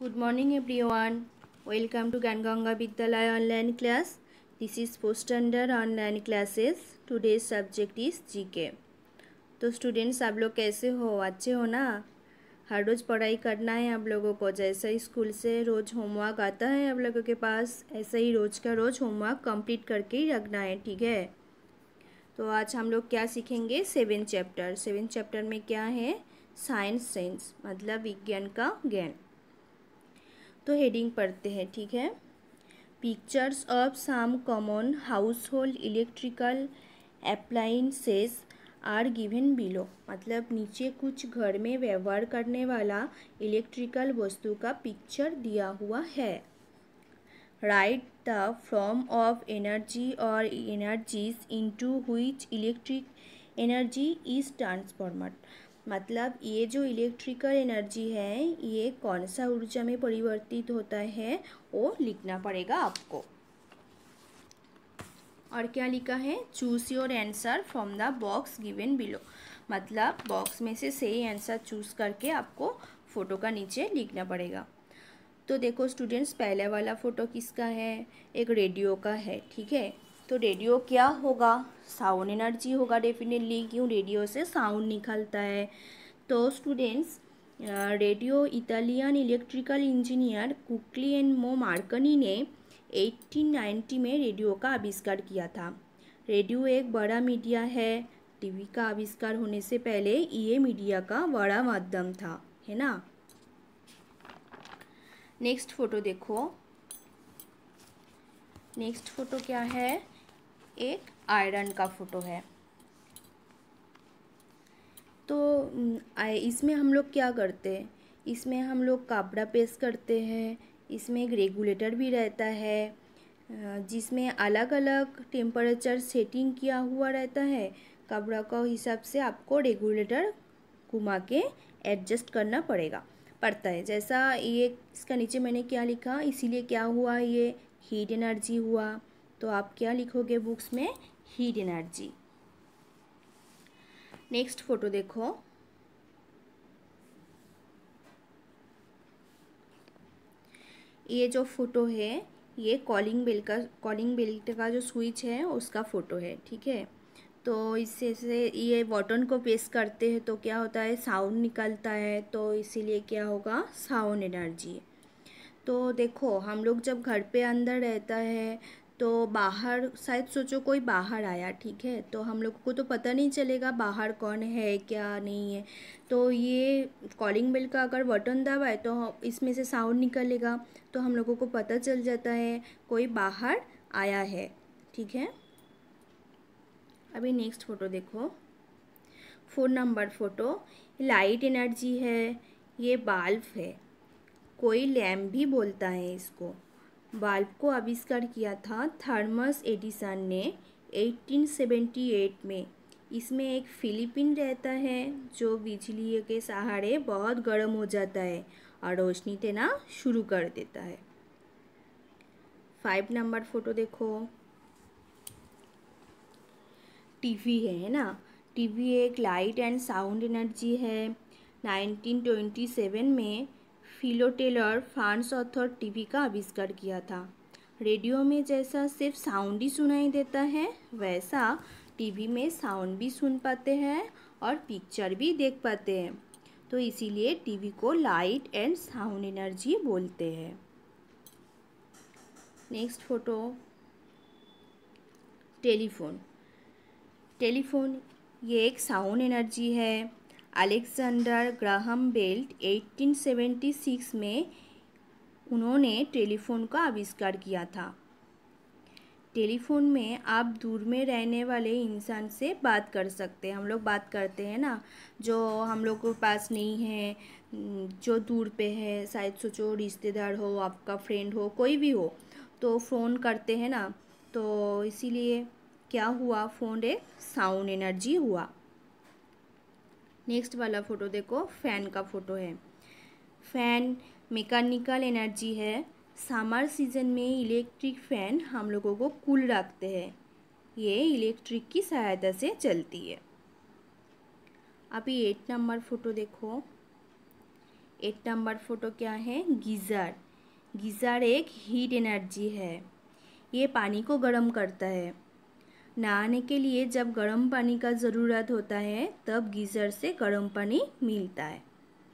Good morning everyone. Welcome to Ganganga Vidyalaya online class. This is post standard online classes. Today's subject is GK. तो students आप लोग कैसे हो? अच्छे हो ना? हर रोज़ पढ़ाई करना है आप लोगों को। जैसा ही स्कूल से रोज़ होमवर्क आता है आप लोगों के पास, ऐसा ही रोज़ का रोज़ होमवर्क कंप्लीट करके ही रखना है, ठीक है? तो आज हम लोग क्या सीखेंगे? सेवन चैप्टर में क्या है? साइंस सेंस मतलब विज्ञान का ज्ञान। तो हेडिंग पढ़ते हैं, ठीक है। Pictures of some common household electrical appliances are given below. मतलब नीचे कुछ घर में व्यवहार करने वाला इलेक्ट्रिकल वस्तु का पिक्चर दिया हुआ है। Write the form of energy और energies into which electric energy is transformed. मतलब ये जो इलेक्ट्रिकल एनर्जी है ये कौन सा ऊर्जा में परिवर्तित होता है वो लिखना पड़ेगा आपको। और क्या लिखा है? Choose your answer from the box given below. मतलब बॉक्स में से सही आंसर चूज़ करके आपको फ़ोटो का नीचे लिखना पड़ेगा। तो देखो स्टूडेंट्स, पहले वाला फ़ोटो किसका है? एक रेडियो का है, ठीक है। तो रेडियो क्या होगा? साउंड एनर्जी होगा डेफिनेटली, क्यों? रेडियो से साउंड निकलता है। तो students, radio Italian electrical engineer Guglielmo Marconi ने 1890 में रेडियो का आविष्कार किया था। रेडियो एक बड़ा मीडिया है। टीवी का आविष्कार होने से पहले ये मीडिया का बड़ा माध्यम था, है ना। नेक्स्ट फ़ोटो देखो। नेक्स्ट फ़ोटो क्या है? एक आयरन का फ़ोटो है। तो इसमें हम लोग क्या करते हैं? इसमें हम लोग कपड़ा प्रेस करते हैं। इसमें एक रेगुलेटर भी रहता है जिसमें अलग अलग टेम्परेचर सेटिंग किया हुआ रहता है। कपड़ा का हिसाब से आपको रेगुलेटर घुमा के एडजस्ट करना पड़ता है। जैसा ये इसका नीचे मैंने क्या लिखा, इसीलिए क्या हुआ, ये हीट एनर्जी हुआ। तो आप क्या लिखोगे बुक्स में? Heat energy. नेक्स्ट फोटो देखो। ये जो फोटो है ये कॉलिंग बेल का जो स्विच है उसका फ़ोटो है, ठीक है। तो इससे से ये बटन को प्रेस करते हैं तो क्या होता है? साउंड निकलता है। तो इसीलिए क्या होगा? Sound energy. तो देखो हम लोग जब घर पे अंदर रहता है तो बाहर, शायद सोचो कोई बाहर आया, ठीक है, तो हम लोग को तो पता नहीं चलेगा बाहर कौन है क्या नहीं है। तो ये कॉलिंग बेल का अगर बटन दबाए तो इसमें से साउंड निकलेगा, तो हम लोगों को पता चल जाता है कोई बाहर आया है, ठीक है। अभी नेक्स्ट फ़ोटो देखो। 4 नंबर फ़ोटो। लाइट एनर्जी है। ये बल्ब है, कोई लैम्प भी बोलता है इसको। बल्ब को आविष्कार किया था थॉमस एडिसन ने 1878 में। इसमें एक फिलिपिन रहता है जो बिजली के सहारे बहुत गर्म हो जाता है और रोशनी देना शुरू कर देता है। 5 नंबर फ़ोटो देखो। टीवी है ना। टीवी एक लाइट एंड साउंड एनर्जी है। 1927 में फिलोटेलर फार्न्सवर्थ टीवी का आविष्कार किया था। रेडियो में जैसा सिर्फ साउंड ही सुनाई देता है वैसा टीवी में साउंड भी सुन पाते हैं और पिक्चर भी देख पाते हैं। तो इसीलिए टीवी को लाइट एंड साउंड एनर्जी बोलते हैं। Next photo. टेलीफोन ये एक साउंड एनर्जी है। अलेक्जेंडर ग्राहम बेल 1876 में उन्होंने टेलीफोन का आविष्कार किया था। टेलीफोन में आप दूर में रहने वाले इंसान से बात कर सकते हैं। हम लोग बात करते हैं ना, जो हम लोग के पास नहीं है, जो दूर पे है, शायद सोचो रिश्तेदार हो, आपका फ्रेंड हो, कोई भी हो, तो फ़ोन करते हैं ना। तो इसीलिए क्या हुआ? फ़ोन एक साउंड एनर्जी हुआ। नेक्स्ट वाला फ़ोटो देखो। फ़ैन का फ़ोटो है। फ़ैन मैकेनिकल एनर्जी है। समर सीजन में इलेक्ट्रिक फ़ैन हम लोगों को कूल रखते हैं। ये इलेक्ट्रिक की सहायता से चलती है। अभी 8 नंबर फ़ोटो देखो। 8 नंबर फोटो क्या है, गीज़र। गीज़र एक हीट एनर्जी है, ये पानी को गर्म करता है। नहाने के लिए जब गर्म पानी का ज़रूरत होता है तब गीज़र से गर्म पानी मिलता है।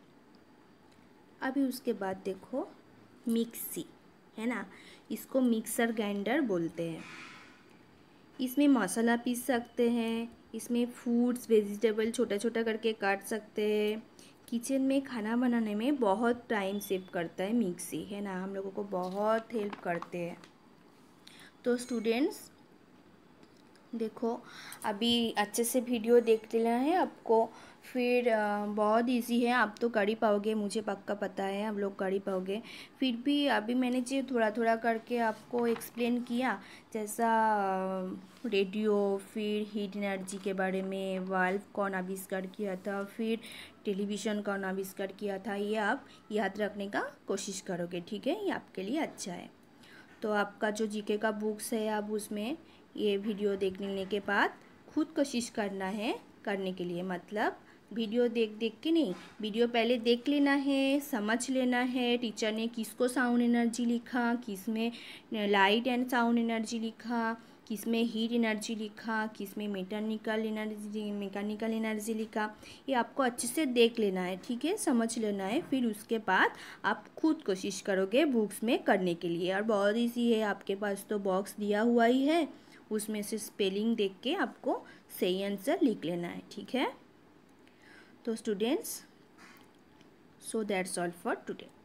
अभी उसके बाद देखो मिक्सी है ना, इसको मिक्सर ग्राइंडर बोलते हैं। इसमें मसाला पीस सकते हैं, इसमें फ्रूट्स वेजिटेबल छोटा छोटा करके काट सकते हैं। किचन में खाना बनाने में बहुत टाइम सेव करता है मिक्सी, है ना, हम लोगों को बहुत हेल्प करते हैं। तो स्टूडेंट्स देखो अभी अच्छे से वीडियो देख लेना है आपको, फिर बहुत इजी है, आप तो कर ही पाओगे, मुझे पक्का पता है आप लोग कर ही पाओगे। फिर भी अभी मैंने जो थोड़ा थोड़ा करके आपको एक्सप्लेन किया, जैसा रेडियो, फिर हीट एनर्जी के बारे में, वाल्व कौन आविष्कार किया था, फिर टेलीविज़न कौन आविष्कार किया था, ये आप याद रखने का कोशिश करोगे, ठीक है, ये आपके लिए अच्छा है। तो आपका जो जीके का बुक्स है, आप उसमें ये वीडियो देखने के बाद खुद कोशिश करना है करने के लिए, मतलब वीडियो देख देख के नहीं, वीडियो पहले देख लेना है, समझ लेना है टीचर ने किसको साउंड एनर्जी लिखा, किस में लाइट एंड साउंड एनर्जी लिखा, किस में हीट एनर्जी लिखा, किस में मैकेनिकल एनर्जी लिखा, ये आपको अच्छे से देख लेना है, ठीक है, समझ लेना है। फिर उसके बाद आप खुद कोशिश करोगे बुक्स में करने के लिए, और बहुत ईजी है, आपके पास तो बॉक्स दिया हुआ ही है, उसमें से स्पेलिंग देख के आपको सही आंसर लिख लेना है, ठीक है। तो students, so that's all for today.